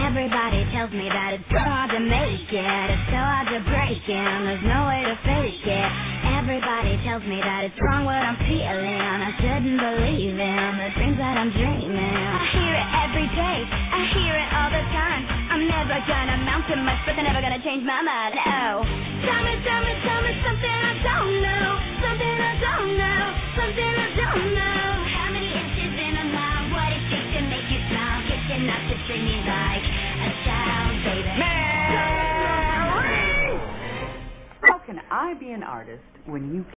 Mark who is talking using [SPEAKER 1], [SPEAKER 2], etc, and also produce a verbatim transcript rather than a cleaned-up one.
[SPEAKER 1] Everybody tells me that it's so hard to make it, it's so hard to break in, there's no way to fake it. Everybody tells me that it's wrong what I'm feeling, I shouldn't believe in the dreams that I'm dreaming. I hear it every day, I hear it all the time. I'm never gonna amount to much, but they're never gonna change my mind. Oh, tell me, tell me, tell me something I don't know, something I don't know, something I don't know. How many inches in a mile, what it takes to make you smile, kiss enough to treat me like a child, baby.
[SPEAKER 2] Mary! How can I be an artist when you